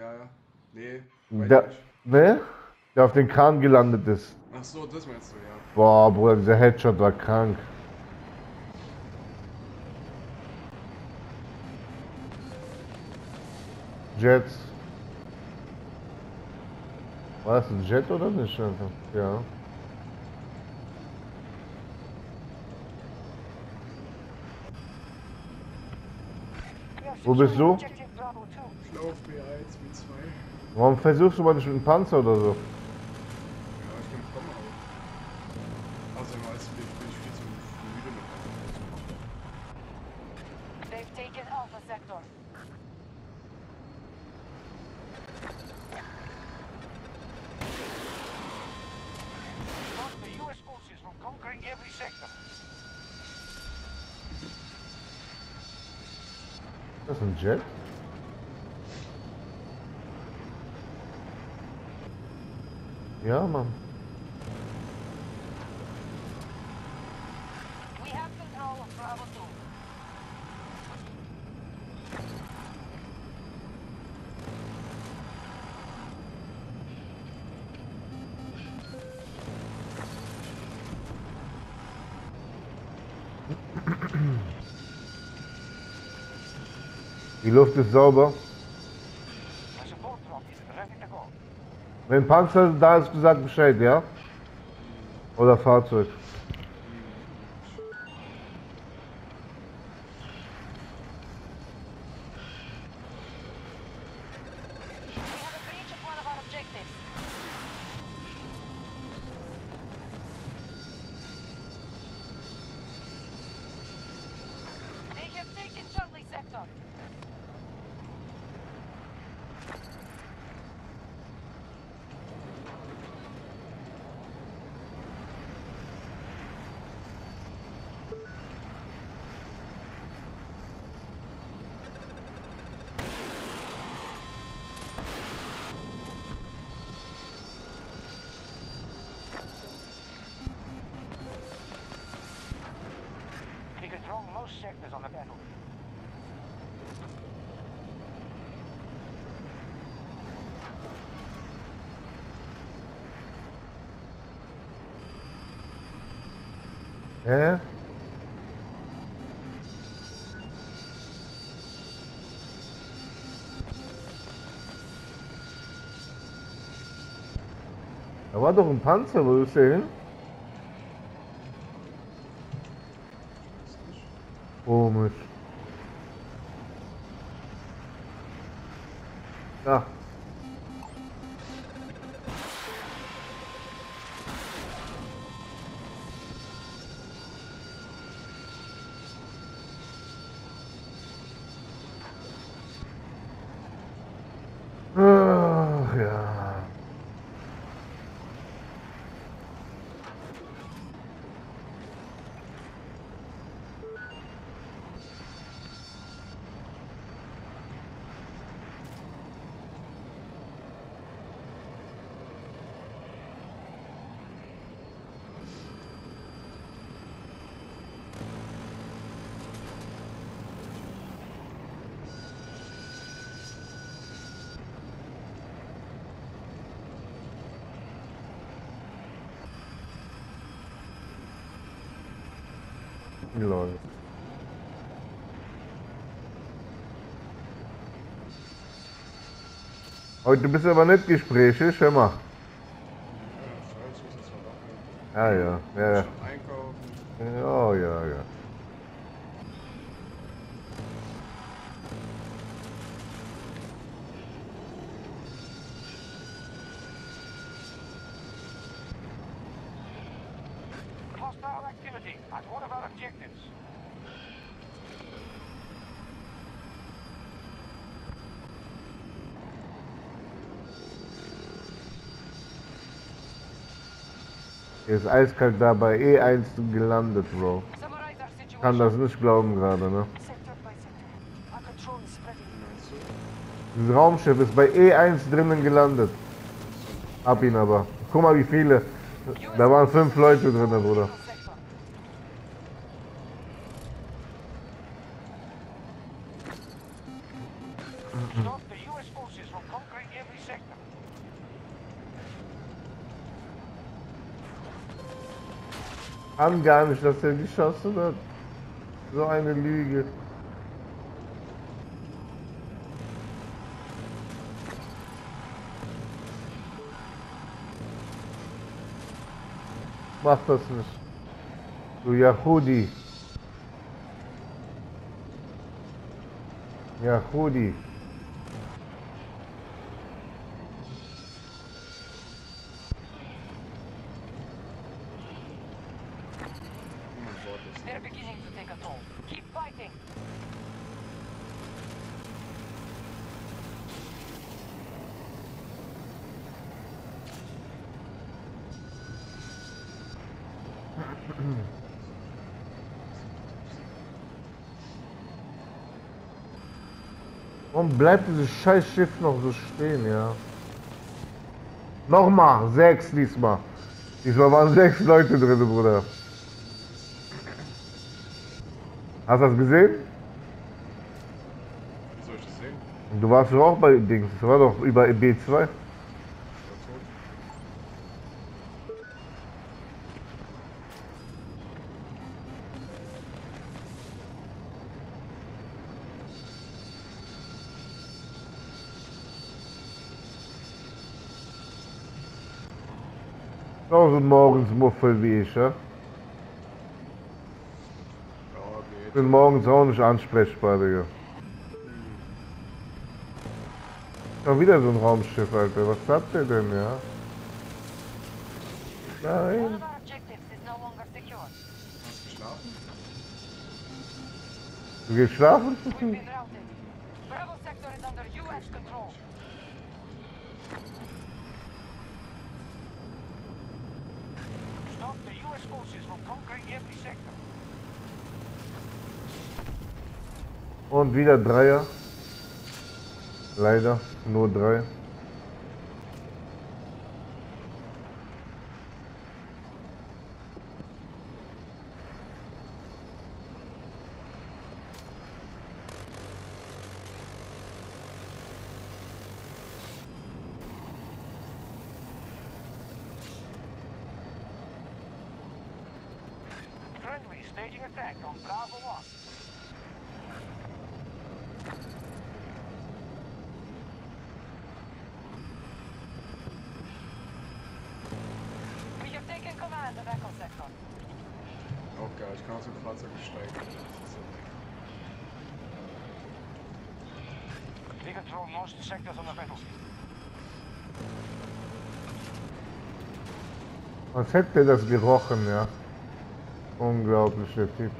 Ja, ja. Nee, Der, ne? Der auf den Kran gelandet ist. Ach so, das meinst du, ja. Boah, Bruder, dieser Headshot war krank. Jets. War das ein Jet oder nicht? Einfach? Ja. Wo bist du? Ich laufe B1, B2. Warum versuchst du mal nicht mit dem Panzer oder so? Ja, ich bin komm auch. Außerdem bin ich viel zu müde mit They've taken Alpha Sector. Stop the US forces from conquering every sector. Ist das ein Jet? Ja, Mann. We have control of Bravo 2. Die Luft ist sauber. The support drop is ready to go. Wenn Panzer da ist, gesagt Bescheid, ja? Oder Fahrzeug. We have a breach of one of our objectives. They have taken Charlie Sector. We control most sectors on the battle. Hä? Da war doch ein Panzer, wo ist der hin? Komisch. Ja. Ach ja. Lol. Heute bist du aber nicht gesprächig, hör mal. Scheiße, ich muss jetzt mal wach werden. Ja, ja, ja, ja. Schon einkaufen. Ja, ja, ja. Hostile activity at one of our objectives. Er ist eiskalt da bei E1 gelandet, Bro. Summarize our situation. Kann das nicht glauben gerade, ne? Sector by sector. Our control is spreading. Meinst du? Dieses Raumschiff ist bei E1 drinnen gelandet. Hab ihn aber. Guck mal, wie viele. Da waren 5 Leute drin, Bruder. Sector. Stop the US forces from conquering every sector. Kann gar nicht, dass er geschossen hat. So eine Lüge. Mach das nicht. Du Yahudi. Yahudi. They're beginning to take a toll. Keep fighting. Warum bleibt dieses scheiß Schiff noch so stehen, ja? Nochmal, 6 diesmal. Diesmal waren 6 Leute drin, Bruder. Hast du das gesehen? Wie soll ich das sehen? Du warst doch auch bei Dings, das war doch über B2. Auch so morgens Muffel wie ich, ja? Ja, Ich geht. bin morgens auch nicht ansprechbar, Digga. Schon wieder so ein Raumschiff, Alter. Was habt ihr denn, ja? One Nein. of our objectives is no longer secure. Hast du geschlafen? Du gehst schlafen? We've been routed. Bravo sector is under US control. Stop the US forces from conquering every sector. Und wieder Dreier. Leider, nur 3. Friendly staging attack on Bravo 1. We have taken command of Echo Sector. Auch geil, ich kann aus dem Fahrzeug steigen. Das ist so We control most sectors on the battlefield. Was hätte das gerochen, ja? Unglaublich, der Typ.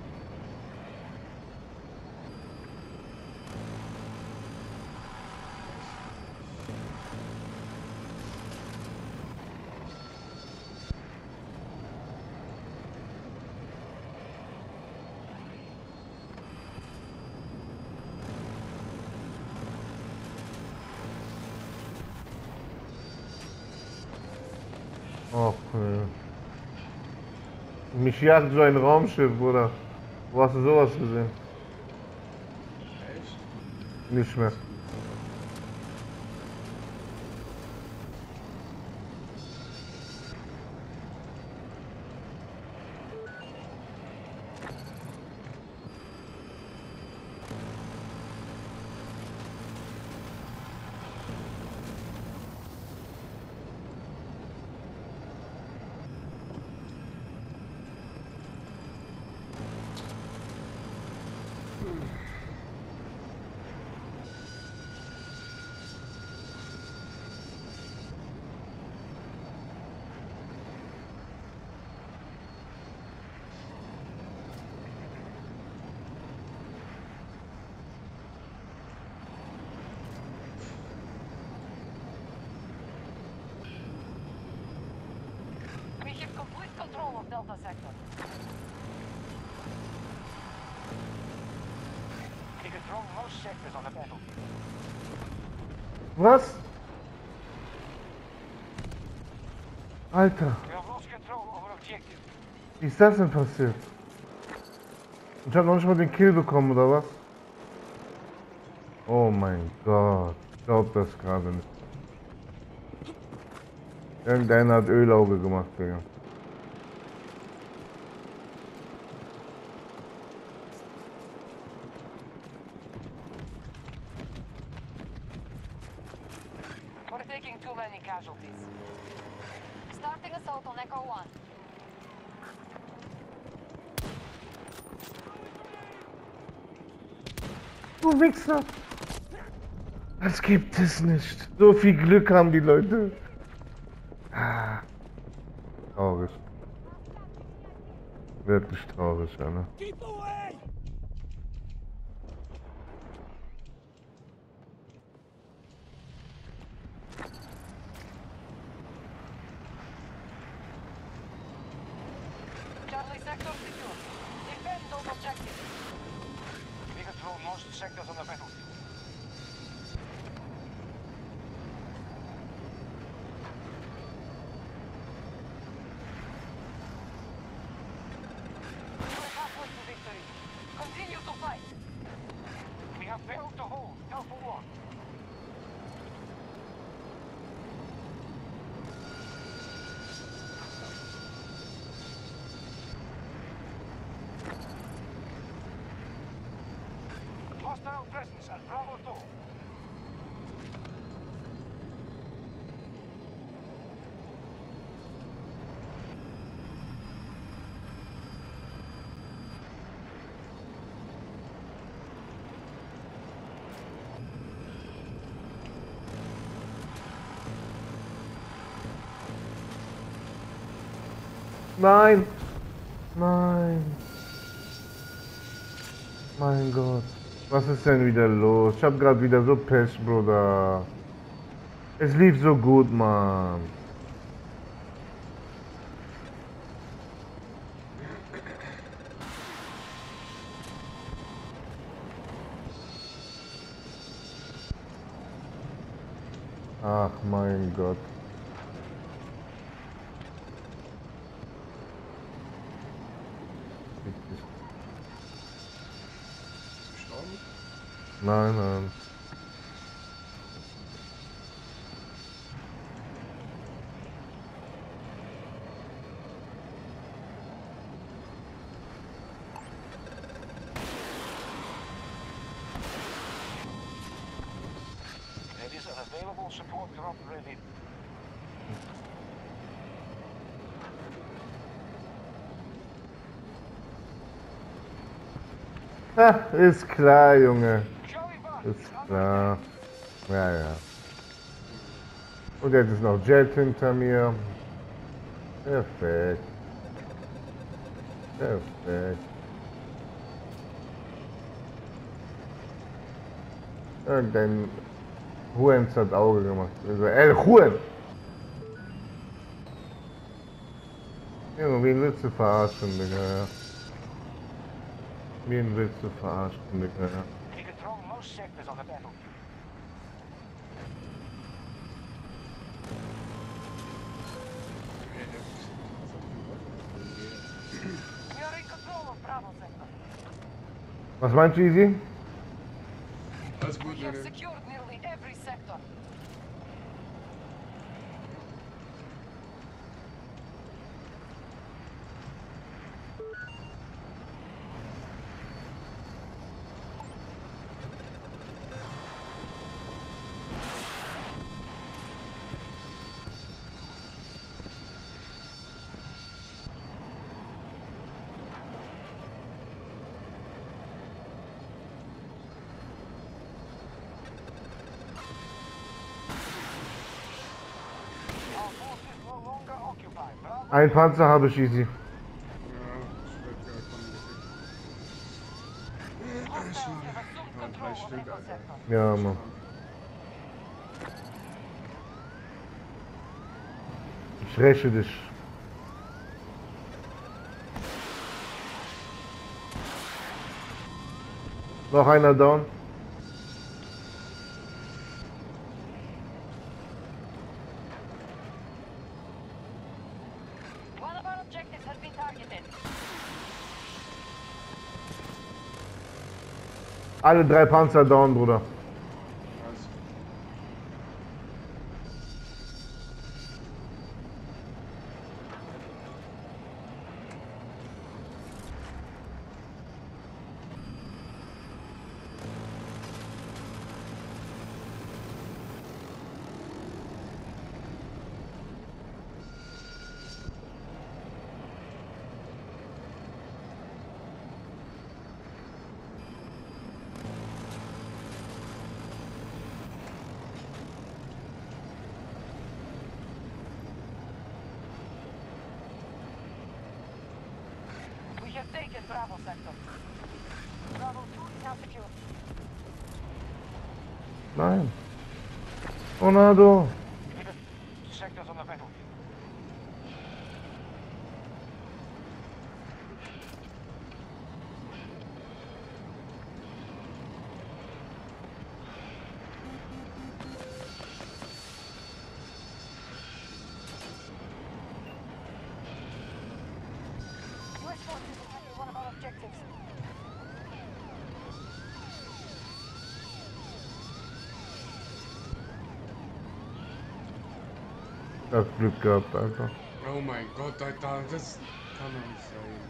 Och, mich jagt so ein Raumschiff, Bruder. Wo hast du sowas gesehen? echt? Nicht mehr. We have complete control of Delta Sector. We control most sectors on the battlefield. Was? Alter, We have lost control over objective. wie ist das denn passiert? Ich hab noch nicht mal den Kill bekommen, oder was? Oh mein Gott. glaub das gerade nicht. Irgendeiner hat Ölauge gemacht, Digga. We're taking too many casualties. Starting assault on Echo 1. Du Wichser! Das gibt es nicht. So viel Glück haben die Leute. Ah, traurig. Wirklich traurig, Alter. Keep away! Charlie sector secure. Defend those objectives. We control most sectors on the battlefield. We're halfway to victory. Continue to fight. We have failed to hold Alpha 1. Hostile presence at Bravo 2. Nein! Nein! Mein Gott. Was ist denn wieder los? Ich hab grad wieder so Pech, Bruder. Es lief so gut, Mann. Ach, mein Gott. Gestorben? Nein, nein. There is an available support drop ready. Ha, ist klar, Junge. Joey Bar Ist klar. Ja, ja. Und jetzt ist noch Jet hinter mir. Perfekt. Perfekt. Irgendein Huens hat Auge gemacht. Also, Huren! Junge, wen willst du verarschen, Digga? Wen willst du verarschen, Digga? We control most sectors on the battlefield. We are in control of Bravo sector. Was meinst du, Easy? Alles gut, We have Junge. secured nearly every sector. Our forces no longer occupy Bravo. Ein Panzer habe ich, Easy. Ja, ich werd gar von Hostiles have assumed Ja, control 3 of Stück, Echo Alter. sector. Ja, Mann. Ich räche dich. Noch einer down. One of our objectives has been targeted. Alle 3 Panzer down, Bruder. Nice. Bravo sector. Bravo 2 is now secure. Nein. Tornado. Sectors on the battlefield. US forces attacking one of our objectives. Das Glück gehabt, Alter. Oh mein Gott, Alter, das kann doch nicht sein.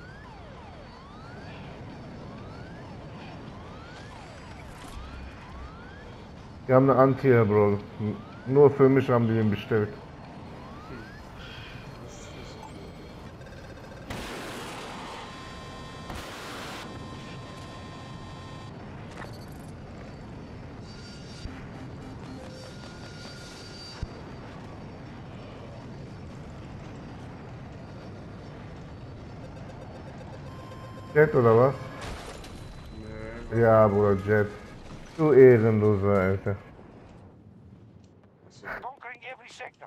Die haben eine Anti-Air, Bro. Nur für mich haben die den bestellt. Das ist nicht so cool. Jet oder was? Nee, Ja, Bruder, Jet. Du Ehrenloser, Alter. so. Conquering every sector.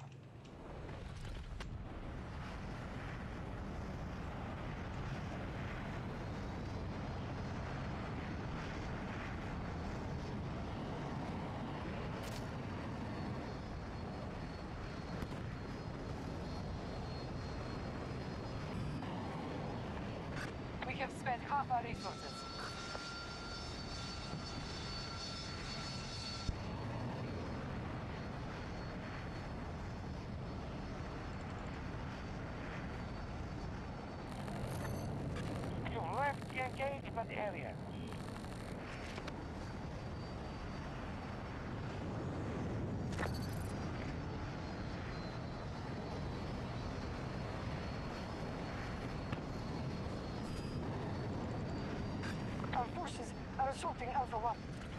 We have spent half our resources. You left the engagement area. Our forces are assaulting Alpha 1.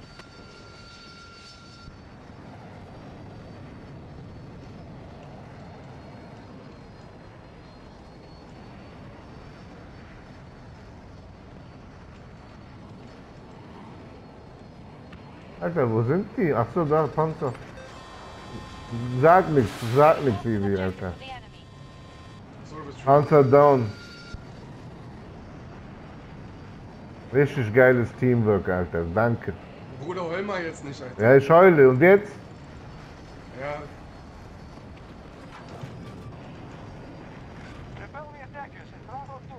Alter, wo sind die? Ach so, da, Panzer. Sag nichts, Ivi, Alter. The enemy. So, du bist schon. Panzer down. Richtig geiles Teamwork, Alter. Danke. Bruder, heul mal jetzt nicht, Alter. Ja, ich heule. Und jetzt? Ja, Repel the attackers in Bravo 2.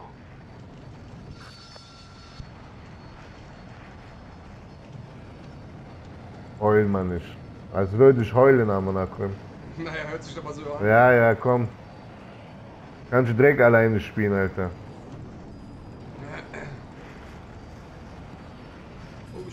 Heulen man nicht. Als würde ich heulen am Monacrim. naja, hört sich doch mal so an. Ja, ja, komm. Kannst du direkt alleine spielen, Alter. Oh,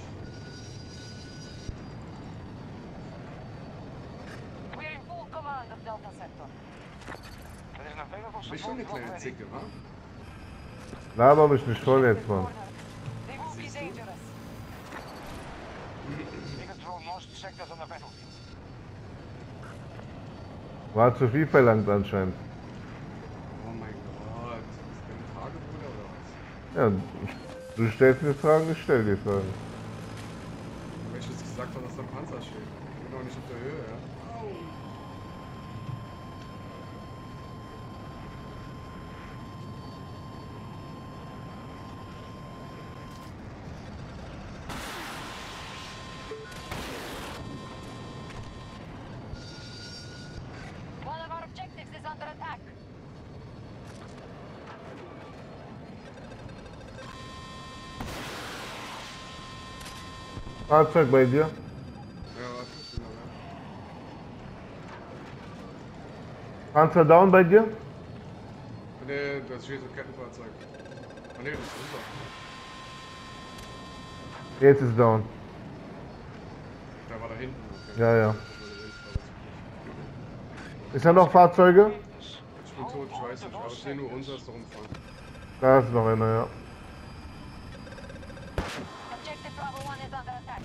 We're in full command of Delta Sector. There is an available bist schon eine support kleine already. Zicke, wa? Laber mich nicht voll jetzt, Mann. They will be Siehst du? dangerous. We control most sectors on the battlefield. War zu viel verlangt anscheinend. Oh mein Gott. Ist das dein Tagebruder oder was? Ja, du stellst mir Fragen, ich stell dir Fragen. Weil ich jetzt gesagt habe, dass da ein Panzer steht. Ich bin noch nicht auf der Höhe, ja. Au. One of our objectives is under attack. Fahrzeug bei dir. Ja, warte, ich bin mal da. Panzer down bei dir. Nee, das steht so ein Kettenfahrzeug. Ah nee, das ist unser. Jetzt ist down. Der war da hinten. Okay. Ja, ja. Ist da noch Fahrzeuge? Ich bin tot, ich weiß nicht. Aber ich sehe nur unseres rumfahren. Da ist noch einer, ja. Objective Bravo 1 is under attack.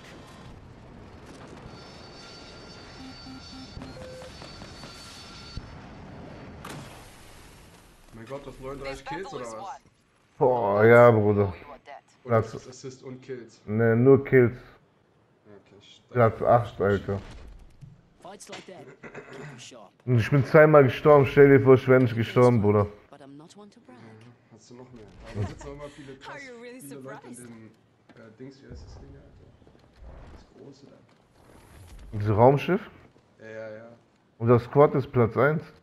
Mein Gott, das 39 Kills oder was? Boah, Oh ja, Bruder. You are dead. Oder Platz- ist das Assist und Kills? Ne, nur Kills. Ja, okay, ich Platz 8, Alter. Fights like that keep you sharp. Und ich bin zweimal gestorben. Stell dir vor, ich wäre nicht gestorben, Bruder. But I'm not one to brag. Hast du noch mehr? Aber da sitzen auch immer viele, krass, Are you really viele Leute in surprised? dem Dings, wie heißt das Ding, Alter? Das große da. Dieses Raumschiff. Ja. Unser Squad ist Platz 1.